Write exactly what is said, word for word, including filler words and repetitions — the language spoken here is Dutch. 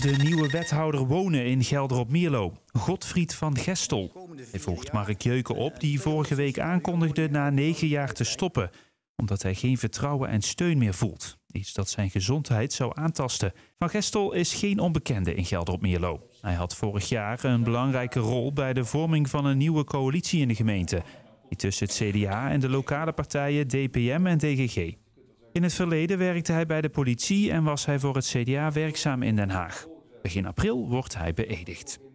de nieuwe wethouder wonen in Gelderop-Mierlo, Godfried van Gestel. Hij volgt Mark Jeuken op, die vorige week aankondigde na negen jaar te stoppen, omdat hij geen vertrouwen en steun meer voelt. Iets dat zijn gezondheid zou aantasten. Van Gestel is geen onbekende in Gelderop-Mierlo. Hij had vorig jaar een belangrijke rol bij de vorming van een nieuwe coalitie in de gemeente, die tussen het C D A en de lokale partijen D P M en D G G. In het verleden werkte hij bij de politie en was hij voor het C D A werkzaam in Den Haag. Begin april wordt hij beëdigd.